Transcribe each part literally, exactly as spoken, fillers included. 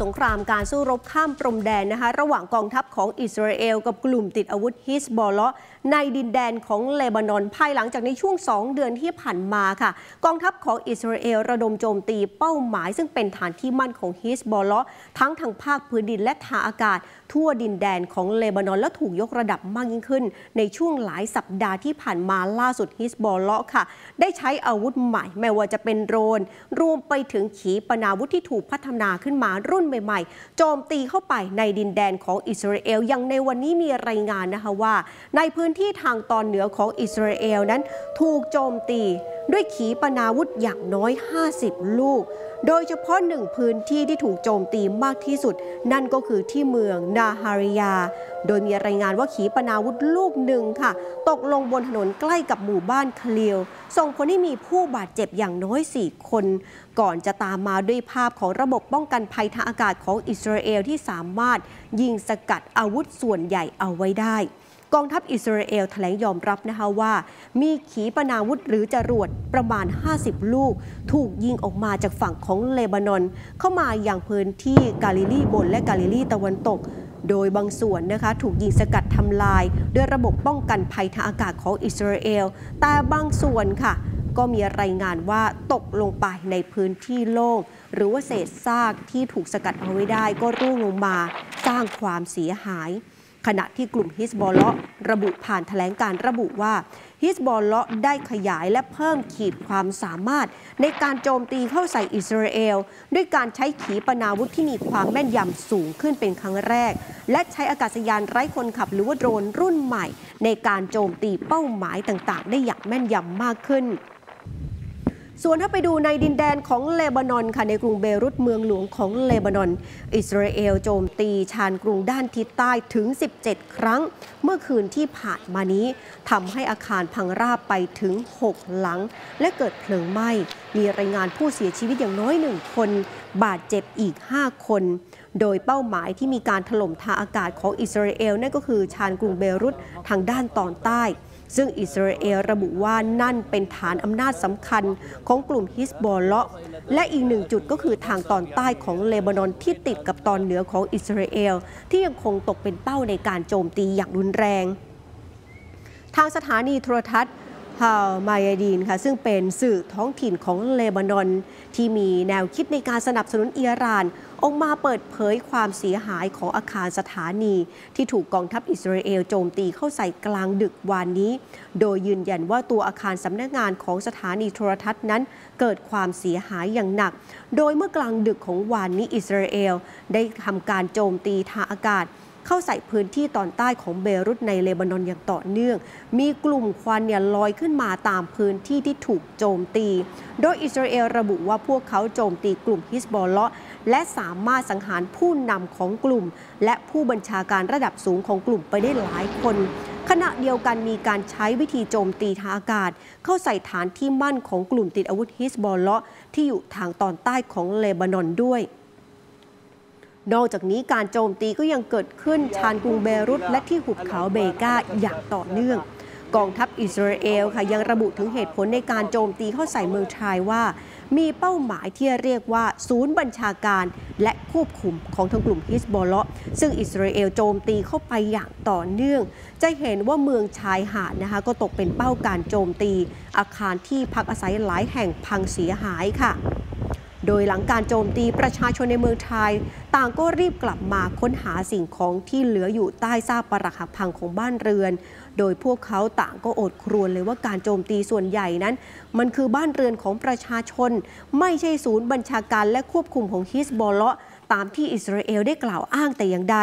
สงครามการสู้รบข้ามพรมแดนนะคะระหว่างกองทัพของอิสราเอลกับกลุ่มติดอาวุธฮิซบอลเลาะห์ในดินแดนของเลบานอนภายหลังจากในช่วงสองเดือนที่ผ่านมาค่ะกองทัพของอิสราเอลระดมโจมตีเป้าหมายซึ่งเป็นฐานที่มั่นของฮิซบอลเลาะห์ทั้งทางภาคพื้นดินและทางอากาศทั่วดินแดนของเลบานอนและถูกยกระดับมากยิ่งขึ้นในช่วงหลายสัปดาห์ที่ผ่านมาล่าสุดฮิซบอลเลาะห์ค่ะได้ใช้อาวุธใหม่ไม่ว่าจะเป็นโดรนรวมไปถึงขีปนาวุธที่ถูกพัฒนาขึ้นมารุ่นใหม่ๆโจมตีเข้าไปในดินแดนของอิสราเอลอย่างในวันนี้มีรายงานนะคะว่าในพื้นที่ทางตอนเหนือของอิสราเอลนั้นถูกโจมตีด้วยขีปนาวุธอย่างน้อยห้าสิบลูกโดยเฉพาะหนึ่งพื้นที่ที่ถูกโจมตีมากที่สุดนั่นก็คือที่เมืองนาฮาริยาโดยมีรายงานว่าขีปนาวุธลูกหนึ่งค่ะตกลงบนถนนใกล้กับหมู่บ้านคลีลส่งผลให้มีผู้บาดเจ็บอย่างน้อยสี่คนก่อนจะตามมาด้วยภาพของระบบป้องกันภัยทางอากาศของอิสราเอลที่สามารถยิงสกัดอาวุธส่วนใหญ่เอาไว้ได้กองทัพอิสราเอลแถลงยอมรับนะคะว่ามีขีปนาวุธหรือจรวดประมาณห้าสิบลูกถูกยิงออกมาจากฝั่งของเลบานอนเข้ามาอย่างพื้นที่กาลิลีบนและกาลิลีตะวันตกโดยบางส่วนนะคะถูกยิงสกัดทำลายด้วยระบบป้องกันภัยทางอากาศของอิสราเอลแต่บางส่วนค่ะก็มีรายงานว่าตกลงไปในพื้นที่โล่งหรือว่าเศษซากที่ถูกสกัดเอาไว้ได้ก็ร่วงลงมาสร้างความเสียหายขณะที่กลุ่มฮิซบอลเลาะห์ระบุผ่านแถลงการระบุว่าฮิซบอลเลาะห์ได้ขยายและเพิ่มขีดความสามารถในการโจมตีเข้าใส่อิสราเอลด้วยการใช้ขีปนาวุธที่มีความแม่นยำสูงขึ้นเป็นครั้งแรกและใช้อากาศยานไร้คนขับหรือว่าโดรนรุ่นใหม่ในการโจมตีเป้าหมายต่างๆได้อย่างแม่นยำมากขึ้นส่วนถ้าไปดูในดินแดนของเลบานอนค่ะในกรุงเบรุตเมืองหลวงของเลบานอนอิสราเอลโจมตีชานกรุงด้านทิศใต้ถึงสิบเจ็ดครั้งเมื่อคืนที่ผ่านมานี้ทำให้อาคารพังราบไปถึงหกหลังและเกิดเพลิงไหม้มีรายงานผู้เสียชีวิตอย่างน้อยหนึ่งคนบาดเจ็บอีกห้าคนโดยเป้าหมายที่มีการถล่มทางอากาศของอิสราเอลนั่นก็คือชานกรุงเบรุตทางด้านตอนใต้ซึ่งอิสราเอลระบุว่านั่นเป็นฐานอำนาจสำคัญของกลุ่มฮิซบอลเลาะห์และอีกหนึ่งจุดก็คือทางตอนใต้ของเลบานอนที่ติดกับตอนเหนือของอิสราเอลที่ยังคงตกเป็นเป้าในการโจมตีอย่างรุนแรงทางสถานีโทรทัศน์ฮาลมายาดีนค่ะซึ่งเป็นสื่อท้องถิ่นของเลบานอนที่มีแนวคิดในการสนับสนุนอิหร่านออกมาเปิดเผยความเสียหายของอาคารสถานีที่ถูกกองทัพอิสราเอลโจมตีเข้าใส่กลางดึกวานนี้โดยยืนยันว่าตัวอาคารสำนักงานของสถานีโทรทัศน์นั้นเกิดความเสียหายอย่างหนักโดยเมื่อกลางดึกของวานนี้อิสราเอลได้ทำการโจมตีทางอากาศเข้าใส่พื้นที่ตอนใต้ของเบรุตในเลบานอนอย่างต่อเนื่องมีกลุ่มควันเนี่ยลอยขึ้นมาตามพื้นที่ที่ถูกโจมตีโดยอิสราเอลระบุว่าพวกเขาโจมตีกลุ่มฮิซบอลเลาะห์และสามารถสังหารผู้นำของกลุ่มและผู้บัญชาการระดับสูงของกลุ่มไปได้หลายคนขณะเดียวกันมีการใช้วิธีโจมตีทางอากาศเข้าใส่ฐานที่มั่นของกลุ่มติดอาวุธฮิซบอลเลาะห์ที่อยู่ทางตอนใต้ของเลบานอนด้วยนอกจากนี้การโจมตีก็ยังเกิดขึ้นชานกรุงเบรุตและที่หุบเขาเบกาอย่างต่อเนื่องกองทัพอิสราเอลค่ะยังระบุถึงเหตุผลในการโจมตีเข้าใส่เมืองชายว่ามีเป้าหมายที่เรียกว่าศูนย์บัญชาการและควบคุมของทางกลุ่มฮิซบอลเลาะห์ซึ่งอิสราเอลโจมตีเข้าไปอย่างต่อเนื่องจะเห็นว่าเมืองชายหาดนะคะก็ตกเป็นเป้าการโจมตีอาคารที่พักอาศัยหลายแห่งพังเสียหายค่ะโดยหลังการโจมตีประชาชนในเมืองไทยต่างก็รีบกลับมาค้นหาสิ่งของที่เหลืออยู่ใต้ซากปรักหักพังของบ้านเรือนโดยพวกเขาต่างก็โอดครวญเลยว่าการโจมตีส่วนใหญ่นั้นมันคือบ้านเรือนของประชาชนไม่ใช่ศูนย์บัญชาการและควบคุมของฮิซบอลเลาะห์ตามที่อิสราเอลได้กล่าวอ้างแต่อย่างใด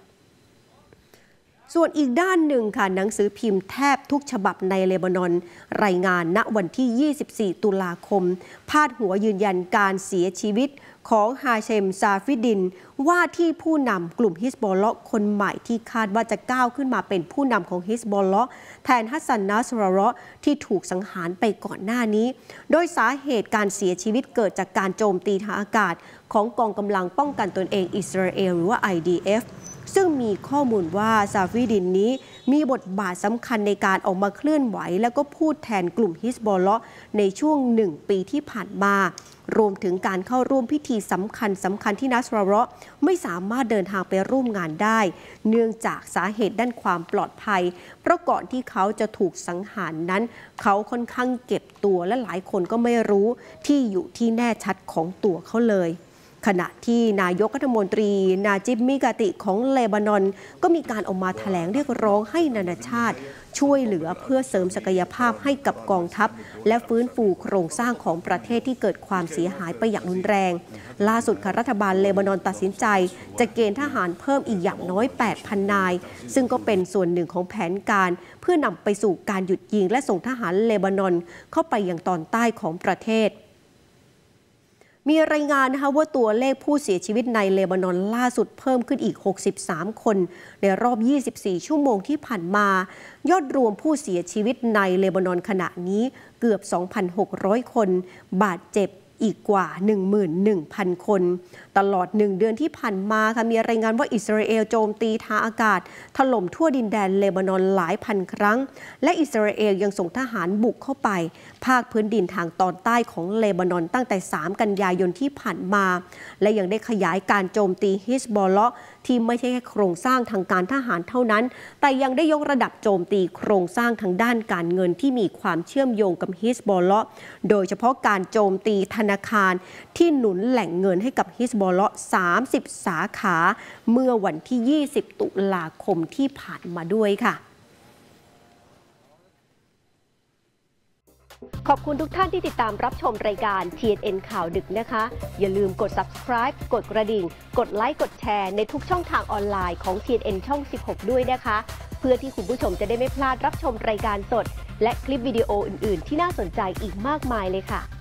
ส่วนอีกด้านหนึ่งค่ะหนังสือพิมพ์แทบทุกฉบับในเลบานอนรายงานณวันที่ยี่สิบสี่ตุลาคมพาดหัวยืนยันการเสียชีวิตของฮาเชมซาฟิดินว่าที่ผู้นำกลุ่มฮิซบอลเลาะห์คนใหม่ที่คาดว่าจะก้าวขึ้นมาเป็นผู้นำของฮิซบอลเลาะห์แทนฮัสซันนัสรอเราะห์ที่ถูกสังหารไปก่อนหน้านี้โดยสาเหตุการเสียชีวิตเกิดจากการโจมตีทางอากาศของกองกำลังป้องกันตนเองอิสราเอลหรือว่า ไอ ดี เอฟซึ่งมีข้อมูลว่าซาฟีดินนี้มีบทบาทสำคัญในการออกมาเคลื่อนไหวและก็พูดแทนกลุ่มฮิซบอลเลาะห์ในช่วงหนึ่งปีที่ผ่านมารวมถึงการเข้าร่วมพิธีสำคัญสำคัญที่นัสรอเราะห์ไม่สามารถเดินทางไปร่วมงานได้เนื่องจากสาเหตุด้านความปลอดภัยเพราะก่อนที่เขาจะถูกสังหารนั้นเขาค่อนข้างเก็บตัวและหลายคนก็ไม่รู้ที่อยู่ที่แน่ชัดของตัวเขาเลยขณะที่นายกรัฐมนตรีนาจิบมิกาติของเลบานอนก็มีการออกมาแถลงเรียกร้องให้นานาชาติช่วยเหลือเพื่อเสริมศักยภาพให้กับกองทัพและฟื้นฟูโครงสร้างของประเทศที่เกิดความเสียหายไปอย่างรุนแรงล่าสุดค่ะรัฐบาลเลบานอนตัดสินใจจะเกณฑ์ทหารเพิ่มอีกอย่างน้อย แปดพัน นายซึ่งก็เป็นส่วนหนึ่งของแผนการเพื่อนำไปสู่การหยุดยิงและส่งทหารเลบานอนเข้าไปยังตอนใต้ของประเทศมีรายงานนะคะว่าตัวเลขผู้เสียชีวิตในเลบานอนล่าสุดเพิ่มขึ้นอีกหกสิบสามคนในรอบยี่สิบสี่ชั่วโมงที่ผ่านมายอดรวมผู้เสียชีวิตในเลบานอนขณะนี้เกือบ สองพันหกร้อย คนบาดเจ็บอีกกว่า หนึ่งหมื่นหนึ่งพัน คนตลอดหนึ่งเดือนที่ผ่านมาค่ะมีรายงานว่าอิสราเอลโจมตีทางอากาศถล่มทั่วดินแดนเลบานอนหลายพันครั้งและอิสราเอลยังส่งทหารบุกเข้าไปภาคพื้นดินทางตอนใต้ของเลบานอนตั้งแต่สามกันยายนที่ผ่านมาและยังได้ขยายการโจมตีฮิซบอลเลาะห์ที่ไม่ใช่แค่โครงสร้างทางการทหารเท่านั้นแต่ยังได้ยกระดับโจมตีโครงสร้างทางด้านการเงินที่มีความเชื่อมโยงกับฮิซบอลเลาะห์โดยเฉพาะการโจมตีธนาคารที่หนุนแหล่งเงินให้กับฮิซบอลเลาะห์สามสิบสาขาเมื่อวันที่ยี่สิบตุลาคมที่ผ่านมาด้วยค่ะขอบคุณทุกท่านที่ติดตามรับชมรายการ ที เอ็น เอ็น ข่าวดึกนะคะอย่าลืมกด ซับสไครบ์ กดกระดิ่งกดไลค์กดแชร์ในทุกช่องทางออนไลน์ของ ที เอ็น เอ็น ช่องสิบหกด้วยนะคะเพื่อที่คุณผู้ชมจะได้ไม่พลาดรับชมรายการสดและคลิปวิดีโออื่นๆที่น่าสนใจอีกมากมายเลยค่ะ